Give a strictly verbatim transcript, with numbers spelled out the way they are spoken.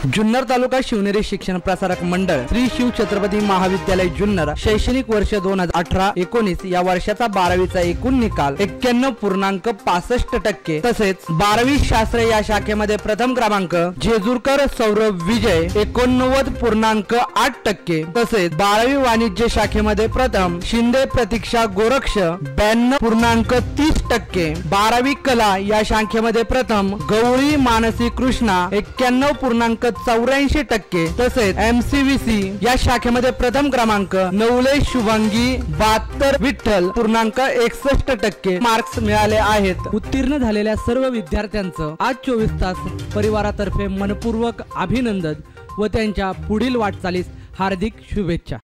जुन्नर तालुका शिवनेरी शिक्षण प्रसारक मंडळ श्री शिव छत्रपती महाविद्यालय जुन्नर शैक्षणिक वर्ष दोन हजार अठरा एकोणीस या वर्षाचा बारावीचा एकूण निकाल एक्क्याण्णव पूर्णांक पासष्ट टक्के तसेच बारावी शास्त्र या शाखेमध्ये प्रथम क्रमांक जेजूरकर सौरभ विजय एकोणनव्वद पूर्णांक आठ टक्के तसेच बारावी वाणिज्य शाखेमध्ये प्रथम शिंदे प्रतीक्षा गोरक्ष ब्याण्णव पूर्णांक तीस टक्के बारावी कला या शाखेमध्ये प्रथम गवळी मानसी कृष्णा एक्क्याण्णव पूर्णांक चौऱ्याऐंशी टक्के तसेच एमसीव्हीसी या शाखेमध्ये प्रथम क्रमांक नवले शुभांगी बहात्तर विठ्ठल पूर्णांक एकसष्ट टक्के मार्क्स मिळाले आहेत। उत्तीर्ण झालेल्या सर्व विद्यार्थ्यांचं आज चोवीस तास परिवारातर्फे मनपूर्वक अभिनंदन व त्यांच्या पुढील वाटचालीस हार्दिक शुभेच्छा।